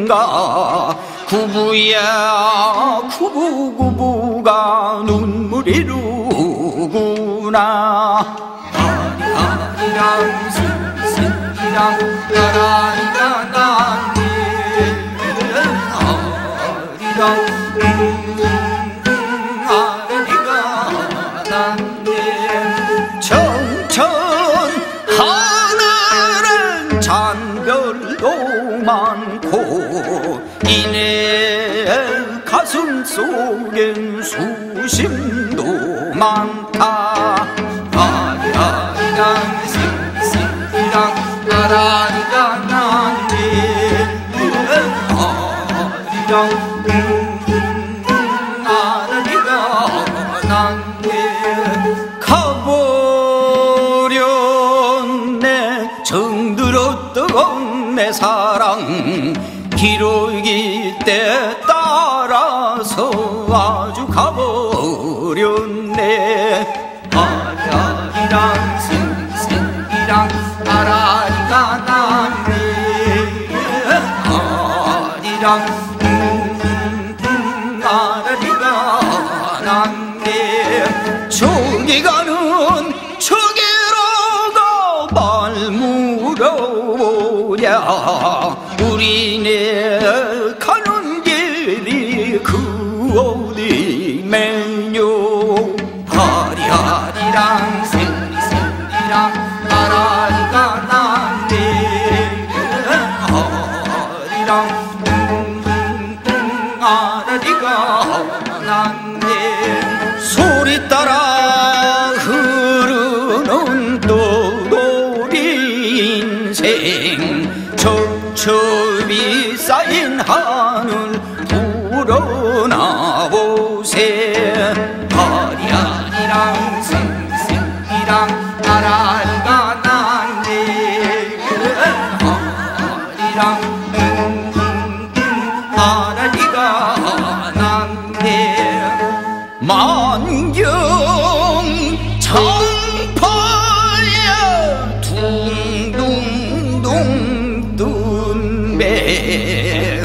있는가 구부야 구부구부가 눈물이 루구나 아리랑 싱싱이랑 나라리가 나니 아리랑 잔별도 많고 이내 가슴 속엔 수심도 많다 아리랑 싱싱이랑 나라리가 나니 아리랑 나라리가 나니 가버렸네 정들어 뜨거운 내 사랑 기러기 때 따라서 아주 가버렸네 아리랑 싱싱이랑 나라리가 나네 아리랑 나라리가 나네 저기 가는 저기로 가 말 물어보냐 우리네 가는 길이 그 어디매뇨 아리아리랑 생리생리랑 나라리가 나네 아리랑 나라리가 나네 소리 따라 흐르는 떠돌이 인생 첩첩이 쌓인 하늘 불어나 보세 아리아리랑 생생이랑 나라리가 나네 아리랑 나라리가 나네 만경 장파야 둥둥둥 뜬 배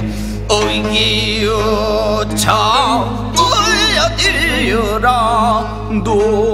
어이기여 차 어야 뛰어라 너